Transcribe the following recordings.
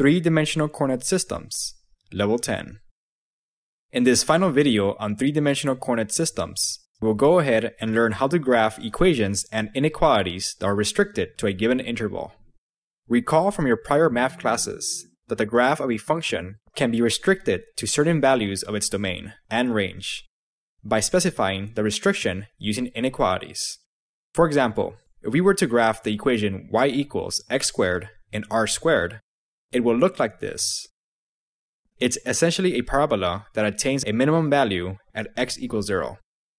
Three-dimensional coordinate systems, level 10. In this final video on three-dimensional coordinate systems, we'll go ahead and learn how to graph equations and inequalities that are restricted to a given interval. Recall from your prior math classes that the graph of a function can be restricted to certain values of its domain and range by specifying the restriction using inequalities. For example, if we were to graph the equation y equals x squared in r squared, it will look like this. It's essentially a parabola that attains a minimum value at x equals 0.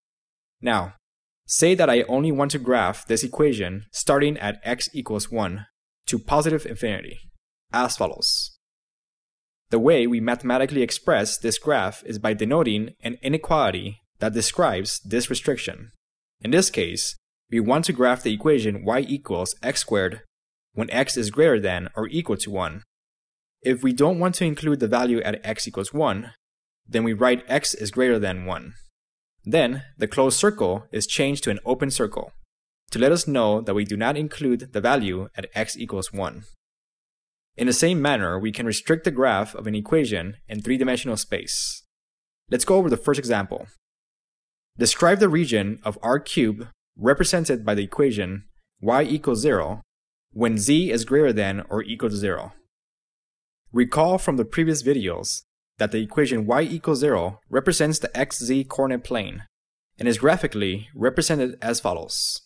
Now, say that I only want to graph this equation starting at x equals 1 to positive infinity, as follows. The way we mathematically express this graph is by denoting an inequality that describes this restriction. In this case, we want to graph the equation y equals x squared when x is greater than or equal to 1. If we don't want to include the value at x equals 1, then we write x is greater than 1. Then, the closed circle is changed to an open circle to let us know that we do not include the value at x equals 1. In the same manner, we can restrict the graph of an equation in three-dimensional space. Let's go over the first example. Describe the region of r cubed represented by the equation y equals 0 when z is greater than or equal to 0. Recall from the previous videos that the equation y equals 0 represents the xz coordinate plane and is graphically represented as follows.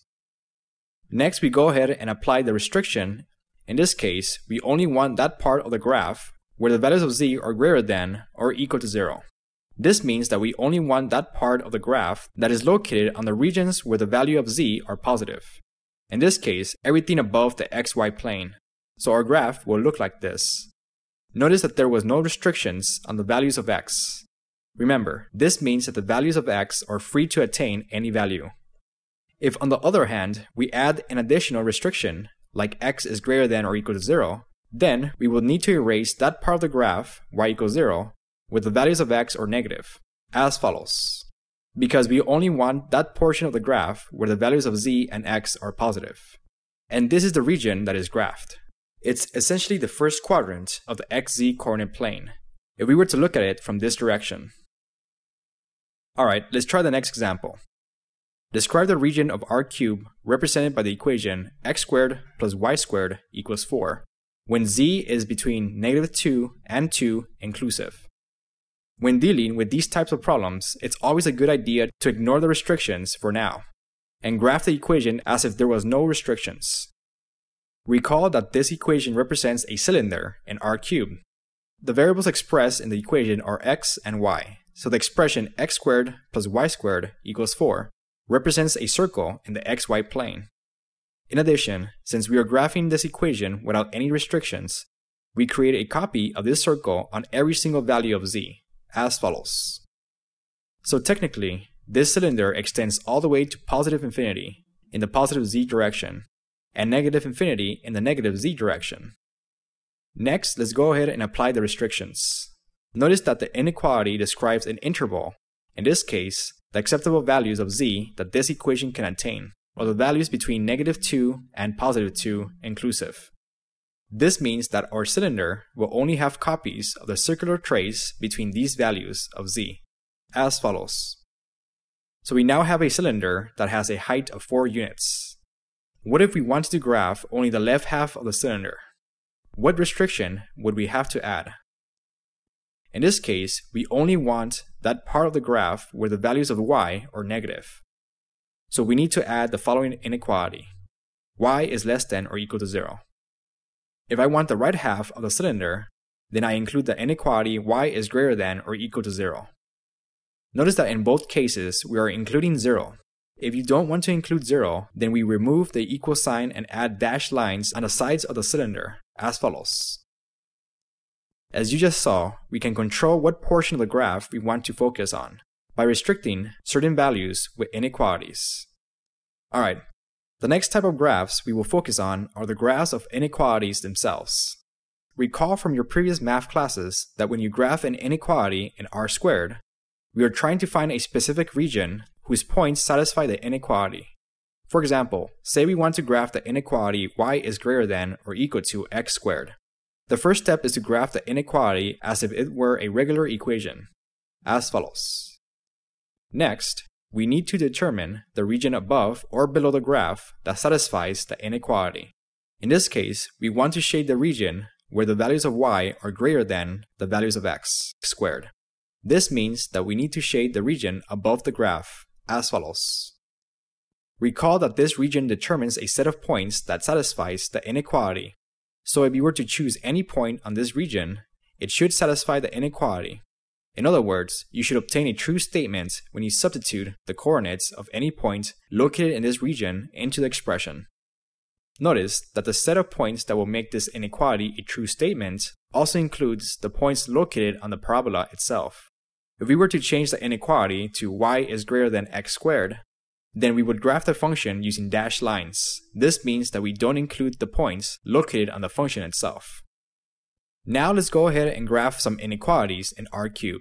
Next, we go ahead and apply the restriction. In this case, we only want that part of the graph where the values of z are greater than or equal to 0. This means that we only want that part of the graph that is located on the regions where the value of z are positive. In this case, everything above the xy plane. So our graph will look like this. Notice that there was no restrictions on the values of x. Remember, this means that the values of x are free to attain any value. If on the other hand, we add an additional restriction, like x is greater than or equal to 0, then we will need to erase that part of the graph, y equals 0, with the values of x are negative, as follows. Because we only want that portion of the graph where the values of z and x are positive. And this is the region that is graphed. It's essentially the first quadrant of the xz coordinate plane, if we were to look at it from this direction. Alright, let's try the next example. Describe the region of r cubed represented by the equation x squared plus y squared equals 4, when z is between -2 and 2 inclusive. When dealing with these types of problems, it's always a good idea to ignore the restrictions for now, and graph the equation as if there was no restrictions. Recall that this equation represents a cylinder in r cubed. The variables expressed in the equation are x and y, so the expression x squared plus y squared equals 4 represents a circle in the xy plane. In addition, since we are graphing this equation without any restrictions, we create a copy of this circle on every single value of z, as follows. So technically, this cylinder extends all the way to positive infinity in the positive z direction, and negative infinity in the negative z direction. Next, let's go ahead and apply the restrictions. Notice that the inequality describes an interval, in this case, the acceptable values of z that this equation can attain, or the values between -2 and +2 inclusive. This means that our cylinder will only have copies of the circular trace between these values of z, as follows. So we now have a cylinder that has a height of 4 units. What if we wanted to graph only the left half of the cylinder? What restriction would we have to add? In this case, we only want that part of the graph where the values of y are negative. So we need to add the following inequality. Y is less than or equal to 0. If I want the right half of the cylinder, then I include the inequality y is greater than or equal to 0. Notice that in both cases, we are including 0. If you don't want to include 0, then we remove the equal sign and add dashed lines on the sides of the cylinder, as follows. As you just saw, we can control what portion of the graph we want to focus on by restricting certain values with inequalities. Alright, the next type of graphs we will focus on are the graphs of inequalities themselves. Recall from your previous math classes that when you graph an inequality in r squared, we are trying to find a specific region whose points satisfy the inequality. For example, say we want to graph the inequality y is greater than or equal to x squared. The first step is to graph the inequality as if it were a regular equation, as follows. Next, we need to determine the region above or below the graph that satisfies the inequality. In this case, we want to shade the region where the values of y are greater than the values of x squared. This means that we need to shade the region above the graph, as follows. Recall that this region determines a set of points that satisfies the inequality. So if you were to choose any point on this region, it should satisfy the inequality. In other words, you should obtain a true statement when you substitute the coordinates of any point located in this region into the expression. Notice that the set of points that will make this inequality a true statement also includes the points located on the parabola itself. If we were to change the inequality to y is greater than x squared, then we would graph the function using dashed lines. This means that we don't include the points located on the function itself. Now let's go ahead and graph some inequalities in R-cubed.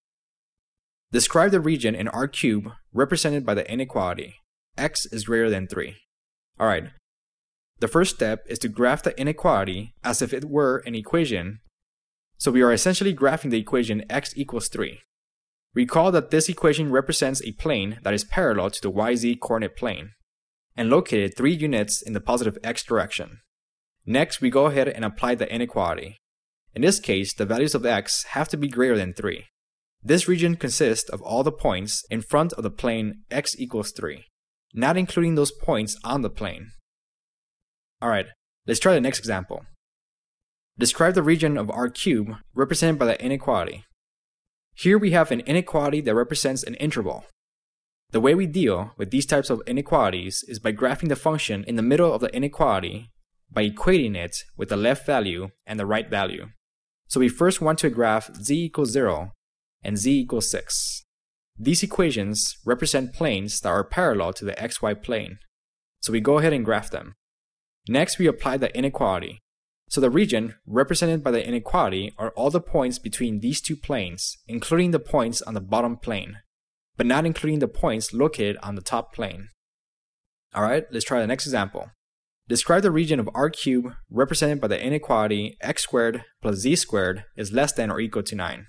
Describe the region in R-cubed represented by the inequality, x is greater than 3. Alright, the first step is to graph the inequality as if it were an equation. So we are essentially graphing the equation x equals 3. Recall that this equation represents a plane that is parallel to the yz coordinate plane and located 3 units in the positive x direction. Next, we go ahead and apply the inequality. In this case, the values of x have to be greater than 3. This region consists of all the points in front of the plane x equals 3, not including those points on the plane. Alright, let's try the next example. Describe the region of R-cubed represented by the inequality. Here we have an inequality that represents an interval. The way we deal with these types of inequalities is by graphing the function in the middle of the inequality by equating it with the left value and the right value. So we first want to graph z equals 0 and z equals 6. These equations represent planes that are parallel to the xy plane. So we go ahead and graph them. Next, we apply the inequality. So the region represented by the inequality are all the points between these two planes, including the points on the bottom plane, but not including the points located on the top plane. Alright, let's try the next example. Describe the region of R-cubed represented by the inequality x squared plus z squared is less than or equal to 9.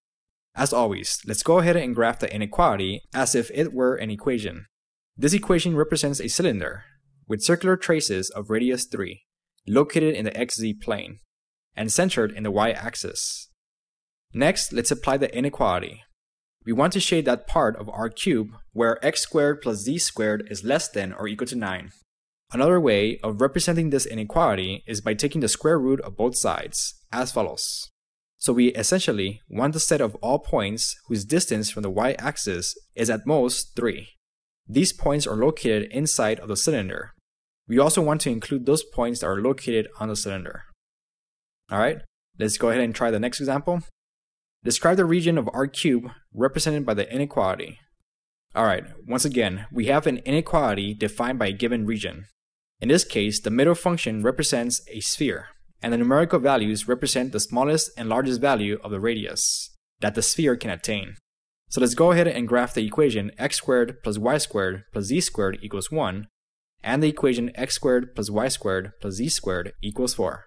As always, let's go ahead and graph the inequality as if it were an equation. This equation represents a cylinder with circular traces of radius 3, located in the xz plane, and centered in the y-axis. Next, let's apply the inequality. We want to shade that part of R-cubed where x squared plus z squared is less than or equal to 9. Another way of representing this inequality is by taking the square root of both sides, as follows. So we essentially want the set of all points whose distance from the y-axis is at most 3. These points are located inside of the cylinder. We also want to include those points that are located on the cylinder. Alright, let's go ahead and try the next example. Describe the region of R-cubed represented by the inequality. Alright, once again, we have an inequality defined by a given region. In this case, the middle function represents a sphere, and the numerical values represent the smallest and largest value of the radius that the sphere can attain. So let's go ahead and graph the equation x squared plus y squared plus z squared equals 1, and the equation x squared plus y squared plus z squared equals 4.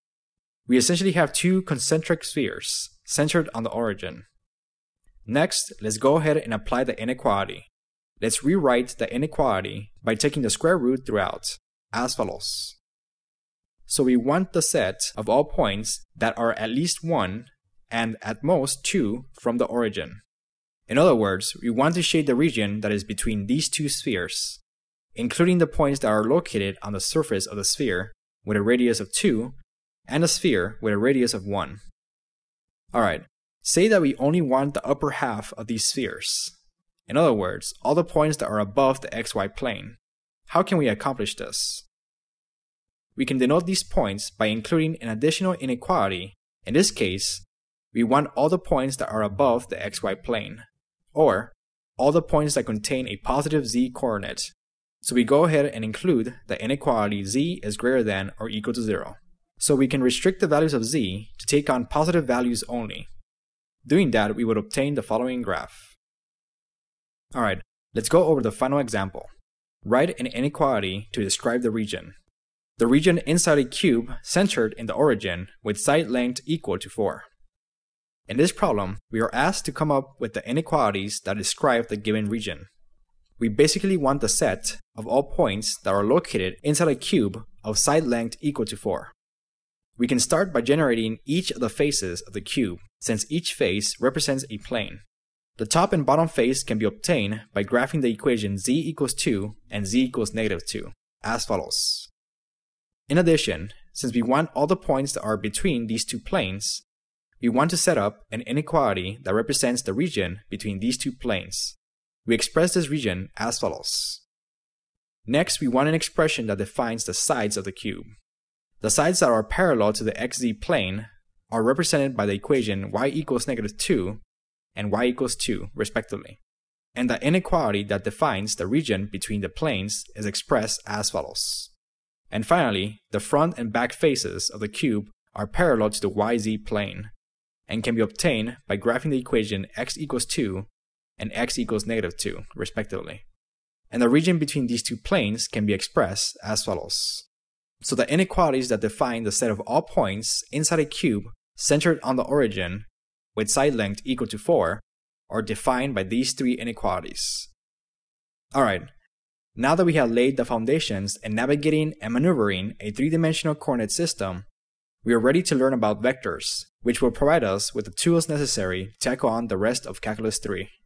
We essentially have two concentric spheres centered on the origin. Next, let's go ahead and apply the inequality. Let's rewrite the inequality by taking the square root throughout, as follows. So we want the set of all points that are at least 1 and at most 2 from the origin. In other words, we want to shade the region that is between these two spheres, including the points that are located on the surface of the sphere with a radius of 2 and a sphere with a radius of 1. Alright, say that we only want the upper half of these spheres. In other words, all the points that are above the xy plane. How can we accomplish this? We can denote these points by including an additional inequality. In this case, we want all the points that are above the xy plane, or all the points that contain a positive z coordinate. So we go ahead and include the inequality z is greater than or equal to 0. So we can restrict the values of z to take on positive values only. Doing that, we would obtain the following graph. Alright, let's go over the final example. Write an inequality to describe the region. the region inside a cube centered in the origin with side length equal to 4. In this problem, we are asked to come up with the inequalities that describe the given region. We basically want the set of all points that are located inside a cube of side length equal to 4. We can start by generating each of the faces of the cube, since each face represents a plane. The top and bottom face can be obtained by graphing the equation z equals 2 and z equals -2, as follows. In addition, since we want all the points that are between these two planes, we want to set up an inequality that represents the region between these two planes. We express this region as follows. Next, we want an expression that defines the sides of the cube. The sides that are parallel to the xz plane are represented by the equation y equals -2 and y equals 2, respectively. And the inequality that defines the region between the planes is expressed as follows. And finally, the front and back faces of the cube are parallel to the yz plane and can be obtained by graphing the equation x equals 2 and x equals -2, respectively. And the region between these two planes can be expressed as follows. So the inequalities that define the set of all points inside a cube centered on the origin with side length equal to 4 are defined by these three inequalities. Alright, now that we have laid the foundations in navigating and maneuvering a three-dimensional coordinate system, we are ready to learn about vectors, which will provide us with the tools necessary to tackle on the rest of Calculus 3.